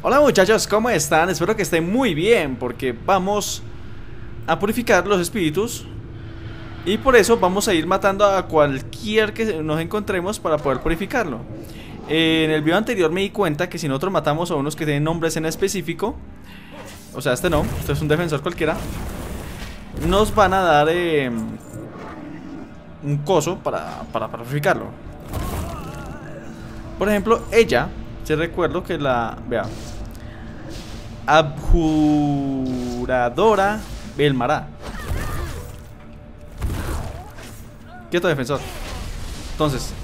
Hola muchachos, ¿cómo están? Espero que estén muy bien porque vamos a purificar los espíritus y por eso vamos a ir matando a cualquier que nos encontremos para poder purificarlo. En el video anterior me di cuenta que si nosotros matamos a unos que tienen nombres en específico, o sea, este no, este es un defensor cualquiera, nos van a dar un coso para purificarlo. Por ejemplo, ella, si recuerdo que la... Vea, Abjuradora Belmará. Quieto, defensor. Entonces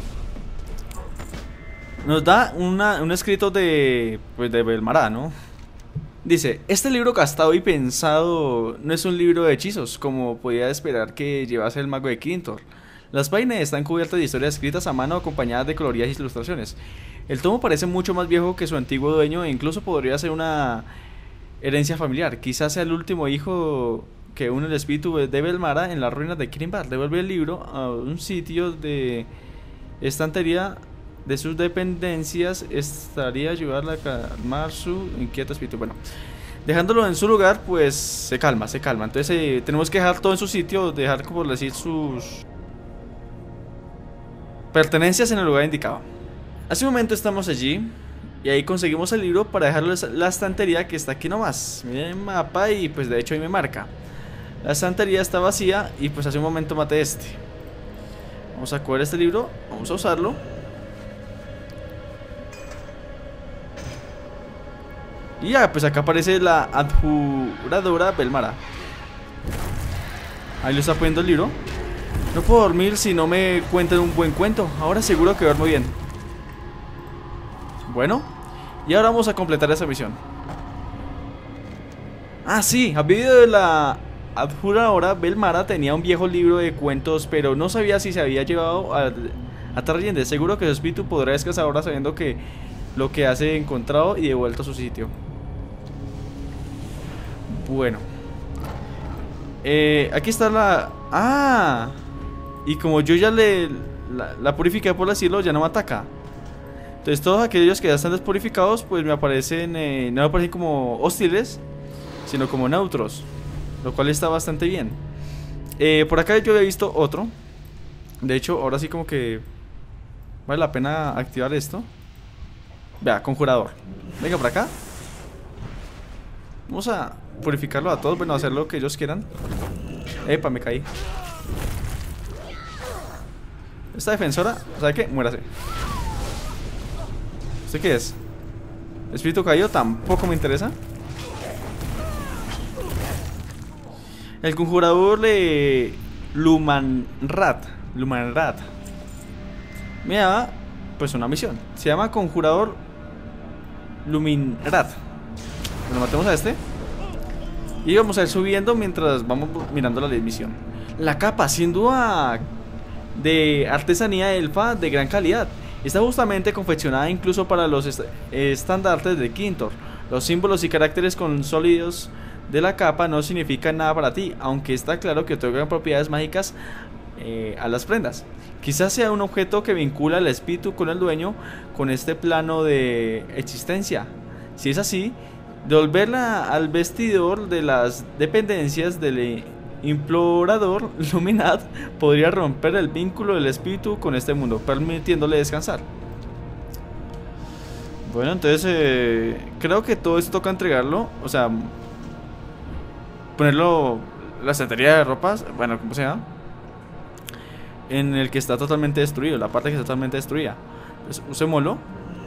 nos da un escrito de, pues, de Belmará, ¿no? Dice: este libro gastado y pensado no es un libro de hechizos, como podía esperar que llevase el mago de Kintor. Las páginas están cubiertas de historias escritas a mano acompañadas de coloridas ilustraciones. El tomo parece mucho más viejo que su antiguo dueño e incluso podría ser una herencia familiar. Quizás sea el último hijo que une el espíritu de Belmará en las ruinas de Kirimbar. Devuelve el libro a un sitio de estantería de sus dependencias. Estaría ayudarle a calmar su inquieto espíritu. Bueno, dejándolo en su lugar, pues se calma. Entonces tenemos que dejar todo en su sitio, dejar, como decir, sus pertenencias en el lugar indicado. Hace un momento estamos allí y ahí conseguimos el libro para dejarlo en la estantería que está aquí nomás. Miren el mapa y pues de hecho ahí me marca. La estantería está vacía y pues hace un momento maté este. Vamos a coger este libro, vamos a usarlo. Y ya, pues acá aparece la Abjuradora Belmará. Ahí lo está poniendo el libro. No puedo dormir si no me cuentan un buen cuento. Ahora seguro que duermo bien. Bueno, y ahora vamos a completar esa misión. Ah, sí, a pedido de la Abjuradora Belmará tenía un viejo libro de cuentos, pero no sabía si se había llevado a Tarriende. Seguro que su espíritu podrá descansar ahora sabiendo que lo que hace encontrado y devuelto a su sitio. Bueno, aquí está la... Ah, y como yo ya la purifiqué, por decirlo, ya no me ataca. Entonces todos aquellos que ya están despurificados, pues me aparecen, no me aparecen como hostiles, sino como neutros, lo cual está bastante bien. Por acá yo había visto otro. De hecho, ahora sí como que vale la pena activar esto. Vea, conjurador. Venga por acá. Vamos a purificarlo a todos, bueno, a hacer lo que ellos quieran. Epa, me caí. Esta defensora, ¿sabe qué? Muérase. ¿Usted qué es? Espíritu caído, tampoco me interesa. El conjurador de Lumanrat me da pues una misión. Se llama Conjurador Luminrat. Bueno, matemos a este y vamos a ir subiendo mientras vamos mirando la misión. La capa, sin duda, de artesanía elfa de gran calidad. Está justamente confeccionada incluso para los estandartes de Kintor. Los símbolos y caracteres consólidos de la capa no significan nada para ti, aunque está claro que otorgan propiedades mágicas a las prendas. Quizás sea un objeto que vincula el espíritu con el dueño, con este plano de existencia. Si es así, devolverla al vestidor de las dependencias del implorador Luminat podría romper el vínculo del espíritu con este mundo, permitiéndole descansar. Bueno, entonces creo que todo esto toca entregarlo. O sea, ponerlo la estantería de ropas, bueno, como sea, en el que está totalmente destruido, la parte que está totalmente destruida. Entonces usémoslo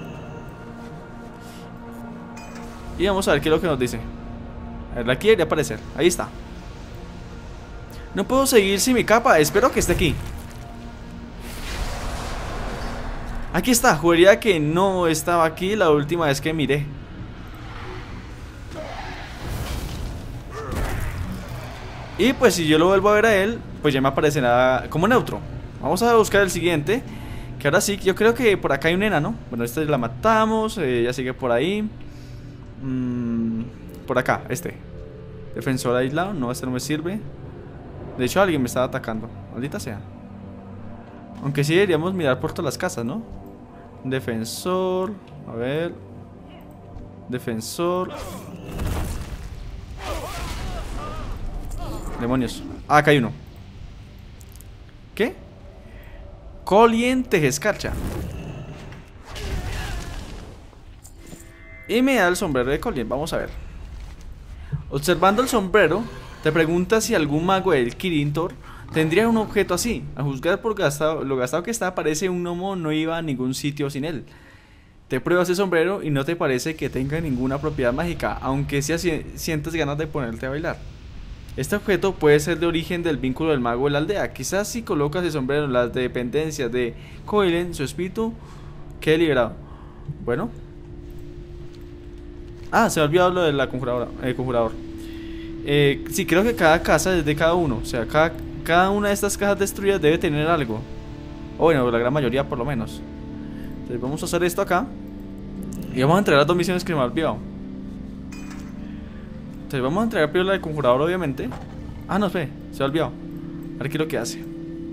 y vamos a ver qué es lo que nos dice. A ver, aquí debería aparecer, ahí está. No puedo seguir sin mi capa, espero que esté aquí. Aquí está, juraría que no estaba aquí la última vez que miré. Y pues si yo lo vuelvo a ver a él, pues ya me aparecerá como neutro. Vamos a buscar el siguiente, que ahora sí, yo creo que por acá hay un enano. Bueno, esta la matamos, ya sigue por ahí. Por acá, este defensor aislado, no, este no me sirve. De hecho alguien me estaba atacando, maldita sea. Aunque sí deberíamos mirar por todas las casas, ¿no? Defensor, a ver. Defensor. Demonios. Ah, acá hay uno. ¿Qué? Colien Tejescarcha. Y me da el sombrero de Colien. Vamos a ver. Observando el sombrero, te preguntas si algún mago del Kirintor tendría un objeto así. A juzgar por lo gastado que está, parece un gnomo no iba a ningún sitio sin él. Te pruebas el sombrero y no te parece que tenga ninguna propiedad mágica, aunque sí sientes ganas de ponerte a bailar. Este objeto puede ser de origen del vínculo del mago de la aldea. Quizás si colocas el sombrero en las dependencias de Coilen, su espíritu quede liberado. Bueno. Ah, se me ha olvidado lo de la conjurador. Sí, creo que cada casa es de cada uno. O sea, cada una de estas cajas destruidas debe tener algo. O bueno, la gran mayoría por lo menos. Entonces vamos a hacer esto acá. Y vamos a entregar las dos misiones que me he olvidado. Entonces vamos a entregar primero la del conjurador, obviamente. Ah, no, espere, se ha olvidado. A ver qué es lo que hace.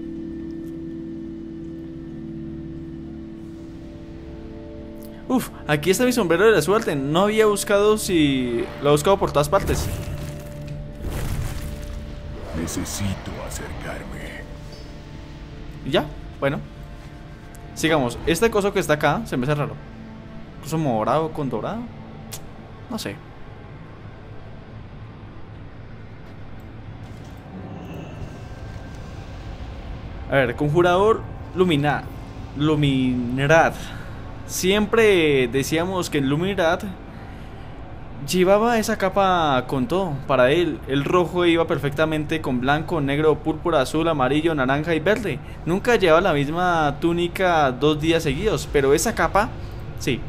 Uf, aquí está mi sombrero de la suerte. No había buscado si... Lo he buscado por todas partes. Necesito acercarme. Y ya, bueno. Sigamos, este coso que está acá se me hace raro. Coso morado con dorado. No sé. A ver, conjurador Luminrad. Siempre decíamos que Luminrad llevaba esa capa con todo. Para él, el rojo iba perfectamente con blanco, negro, púrpura, azul, amarillo, naranja y verde. Nunca llevaba la misma túnica 2 días seguidos, pero esa capa, sí.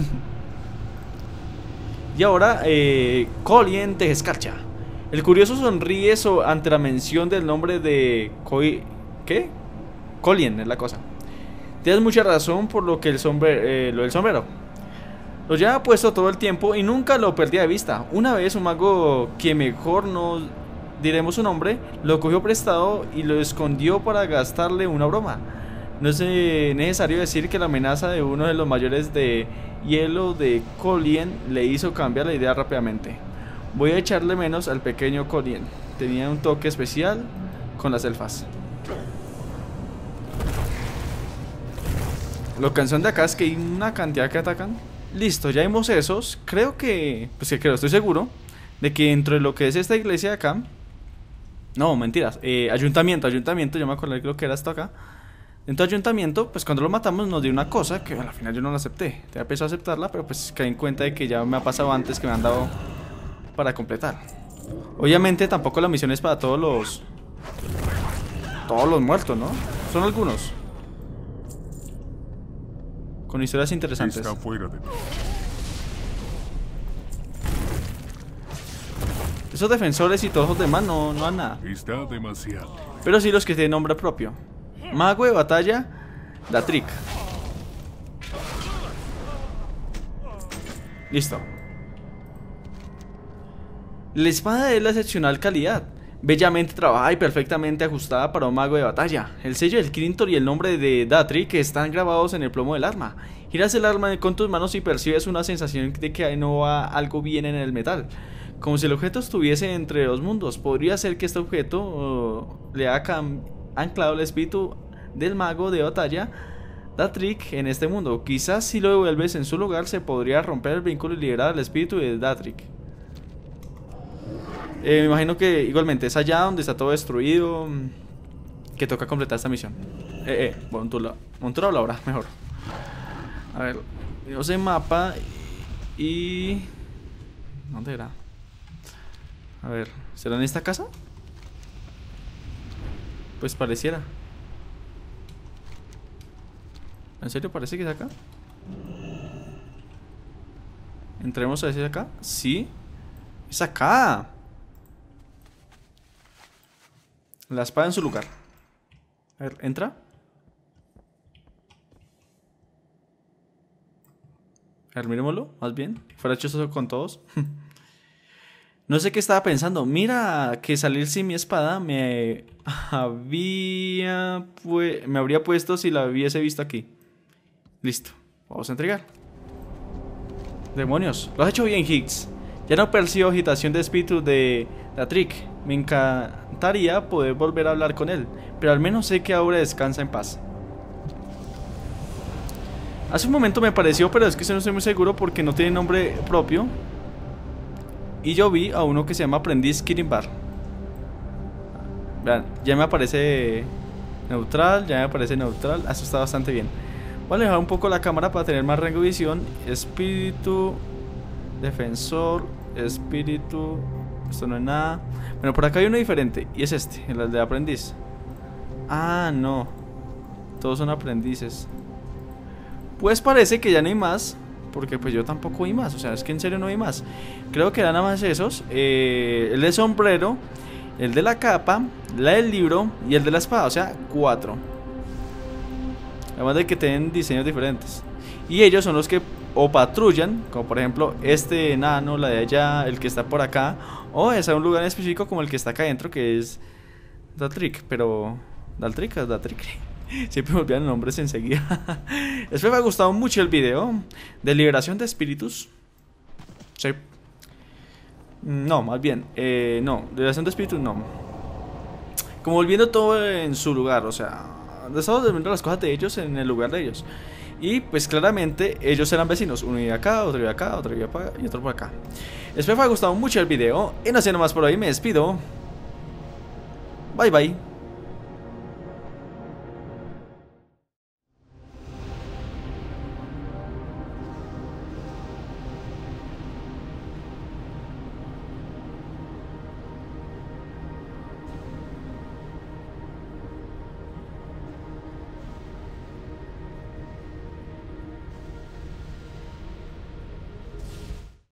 Y ahora, Colien Tejescarcha. El curioso sonríe ante la mención del nombre de ¿qué? Colien es la cosa. Tienes mucha razón por lo que lo del sombrero. Lo lleva puesto todo el tiempo y nunca lo perdía de vista. Una vez un mago, que mejor no diremos su nombre, lo cogió prestado y lo escondió para gastarle una broma. No es necesario decir que la amenaza de uno de los mayores de hielo de Colien le hizo cambiar la idea rápidamente. Voy a echarle menos al pequeño Colien. Tenía un toque especial con las elfas. Lo cansón de acá es que hay una cantidad que atacan. Listo, ya vimos esos. Creo que... Pues que creo, estoy seguro de que dentro de lo que es esta iglesia de acá... No, mentiras. Ayuntamiento, yo me acordé de lo que era esto acá. Dentro de ayuntamiento, pues cuando lo matamos nos dio una cosa que al final yo no la acepté. Te empezó a aceptarla, pero pues caí en cuenta de que ya me ha pasado antes que me han dado para completar. Obviamente tampoco la misión es para todos los muertos, ¿no? Son algunos con historias interesantes. Está fuera de mí. Esos defensores y todos los demás no dan nada. Está demasiado. Pero sí los que tienen nombre propio. Mago de batalla Datrick. Listo. La espada es la excepcional calidad, bellamente trabajada y perfectamente ajustada para un mago de batalla. El sello del Kirintor y el nombre de Datrick están grabados en el plomo del arma. Giras el arma con tus manos y percibes una sensación de que no va algo bien en el metal, como si el objeto estuviese entre dos mundos. Podría ser que este objeto le ha anclado el espíritu del mago de batalla Datrick en este mundo. Quizás si lo devuelves en su lugar se podría romper el vínculo y liberar al espíritu de Datrick. Me imagino que igualmente es allá donde está todo destruido, que toca completar esta misión. Montura o la hora, mejor. A ver, yo sé mapa y... ¿Dónde era? A ver, ¿será en esta casa? Pues pareciera. ¿En serio parece que es acá? Entremos a decir acá. Sí, es acá. La espada en su lugar. A ver, entra. A ver, miremoslo, más bien. Fuera chistoso con todos. No sé qué estaba pensando. Mira que salir sin mi espada me habría puesto si la hubiese visto aquí. Listo, vamos a entregar. Demonios, lo has hecho bien, Higgs. Ya no percibo agitación de espíritu de Datrick. Me encantaría poder volver a hablar con él, pero al menos sé que ahora descansa en paz. Hace un momento me pareció, pero es que no estoy muy seguro porque no tiene nombre propio. Y yo vi a uno que se llama Aprendiz Kirimbar. Vean, ya me aparece neutral, ya me aparece neutral. Eso está bastante bien. Voy a alejar un poco la cámara para tener más rango de visión. Espíritu, defensor, espíritu. Esto no es nada. Bueno, por acá hay uno diferente. Y es este, el de aprendiz. Ah, no. Todos son aprendices. Pues parece que ya no hay más. Porque pues yo tampoco vi más. O sea, es que en serio no vi más. Creo que eran nada más esos. El del sombrero, el de la capa, la del libro y el de la espada. O sea, 4. Además de que tienen diseños diferentes. Y ellos son los que o patrullan, como por ejemplo este enano, la de allá, el que está por acá, o es a un lugar en específico como el que está acá adentro, que es Datrick. Pero Datrick es Datrick. Siempre me olvidan nombres enseguida. Espero me ha gustado mucho el video de liberación de espíritus. Sí. No, más bien no, liberación de espíritus no. Como volviendo todo en su lugar. O sea, estamos viendo las cosas de ellos en el lugar de ellos. Y pues claramente ellos eran vecinos. Uno iba acá, otro iba acá, otro iba acá y otro por acá. Espero me ha gustado mucho el video. Y no siendo más por hoy, me despido. Bye bye.